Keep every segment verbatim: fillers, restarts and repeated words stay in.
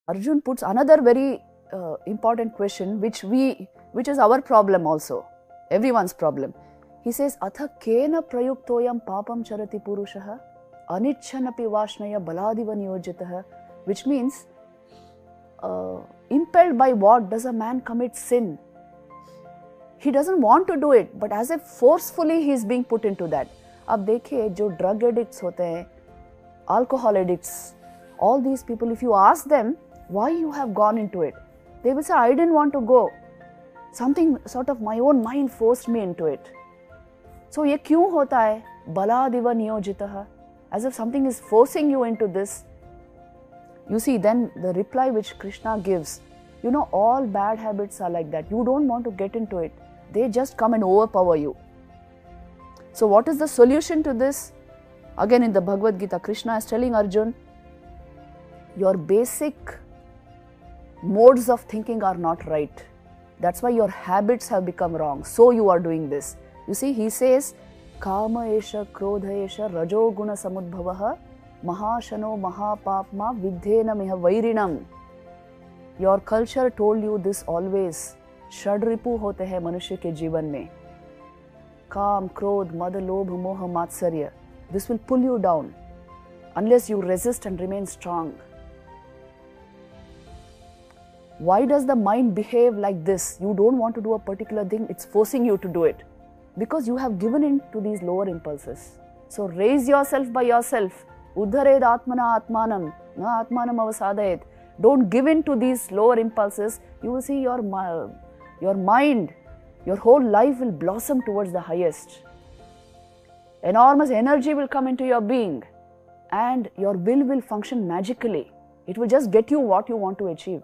Arjun puts another very uh, important question, which we, which is our problem also, everyone's problem. He says, "Atha kena prayuktoyam papam charati purushaha, anichchanapi vashnaya baladiva niyojitah," which means, uh, impelled by what does a man commit sin? He doesn't want to do it, but as if forcefully he is being put into that. अब देखिए जो drug addicts होते हैं, alcohol addicts, all these people, if you ask them why you have gone into it, they will say, I didn't want to go. Something sort of my own mind forced me into it. So ये क्यों होता है? बलादिव नियोजितः, as if something is forcing you into this. You see, then the reply which Krishna gives, you know, all bad habits are like that. You don't want to get into it. They just come and overpower you. So what is the solution to this? Again in the Bhagavad Gita, Krishna is telling Arjun, your basic modes of thinking are not right. That's why your habits have become wrong. So you are doing this. You see, he says, Kama esha krodha esha rajo guna samudbhavaha mahashano mahapapma vidhena miha vairinam. Your culture told you this always. षड्रिपु होते हैं मनुष्य के जीवन में. काम, क्रोध, मद, लोभ, मोह, मात्सर्य. This will pull you down unless you resist and remain strong. Why does the mind behave like this? You don't want to do a particular thing, it's forcing you to do it. Because you have given in to these lower impulses. So raise yourself by yourself. Uddhared atmana atmanam, na atmanam avasadayet. Don't give in to these lower impulses. You will see your, your mind, your whole life will blossom towards the highest. Enormous energy will come into your being and your will will function magically. It will just get you what you want to achieve.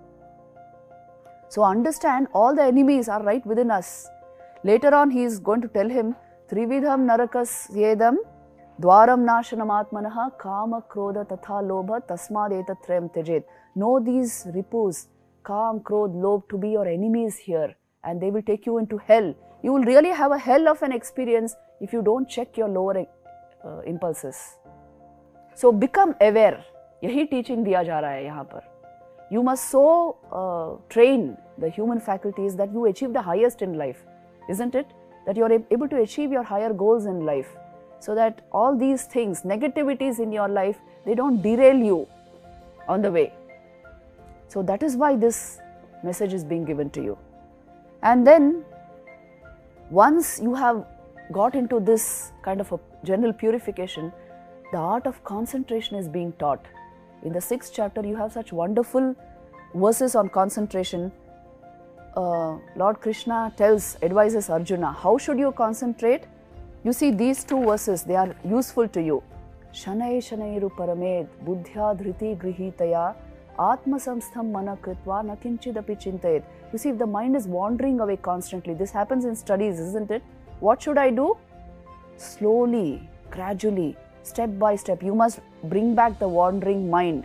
So understand, all the enemies are right within us. Later on he is going to tell him, Trividham narakas yedam dwaram nashanam atmanaha kama krodha tatha lobha tasmad etatrayam tejet. Know these ripus, kam, krodh, lobh, to be your enemies here, and they will take you into hell. You will really have a hell of an experience if you don't check your lower uh, impulses. So become aware. यही teaching दिया जा रहा है यहाँ पर. You must so uh, train the human faculties that you achieve the highest in life, isn't it? That you are able to achieve your higher goals in life, so that all these things, negativities in your life, they don't derail you on the way. So that is why this message is being given to you. And then once you have got into this kind of a general purification, the art of concentration is being taught. In the sixth chapter, you have such wonderful verses on concentration. Uh, Lord Krishna tells, advises Arjuna, how should you concentrate? You see these two verses, they are useful to you. Shanai shanairu paramed buddhya dhriti grihitaya atma samstham mana kritva nakinchidapi chintayet. You see, if the mind is wandering away constantly, this happens in studies, isn't it? What should I do? Slowly, gradually, step by step, you must bring back the wandering mind.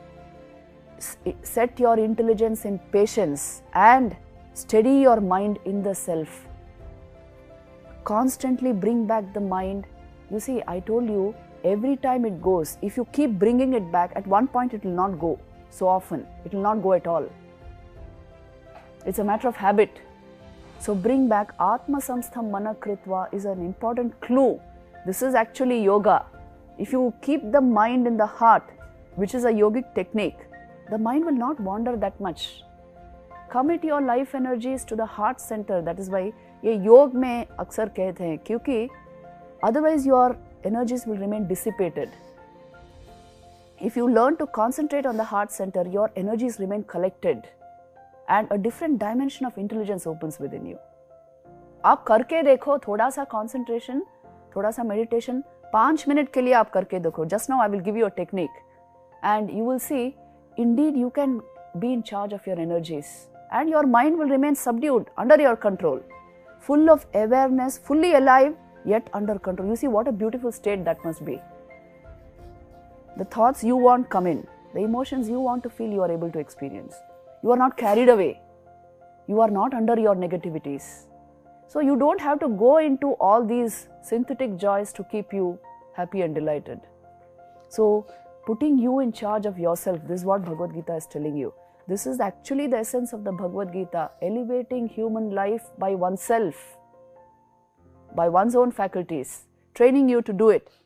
Set your intelligence in patience and steady your mind in the self. Constantly bring back the mind. You see, I told you, every time it goes, if you keep bringing it back, at one point it will not go so often. It will not go at all. It's a matter of habit. So bring back Atma Samstham Mana Kritva is an important clue. This is actually yoga. If you keep the mind in the heart, which is a yogic technique, the mind will not wander that much. Commit your life energies to the heart center. That is why ये योग में अक्सर कहते हैं, क्योंकि otherwise your energies will remain dissipated. If you learn to concentrate on the heart center, your energies remain collected and a different dimension of intelligence opens within you. आप करके देखो थोड़ा सा concentration, थोड़ा सा meditation, पांच मिनट के लिए आप करके देखो. Just now I will give you a technique and you will see, indeed you can be in charge of your energies and your mind will remain subdued, under your control, full of awareness, fully alive, yet under control. You see what a beautiful state that must be. The thoughts you want come in, the emotions you want to feel, you are able to experience. You are not carried away. You are not under your negativities. So you don't have to go into all these synthetic joys to keep you happy and delighted. So putting you in charge of yourself. This is what Bhagavad Gita is telling you. This is actually the essence of the Bhagavad Gita, elevating human life by oneself, by one's own faculties, training you to do it.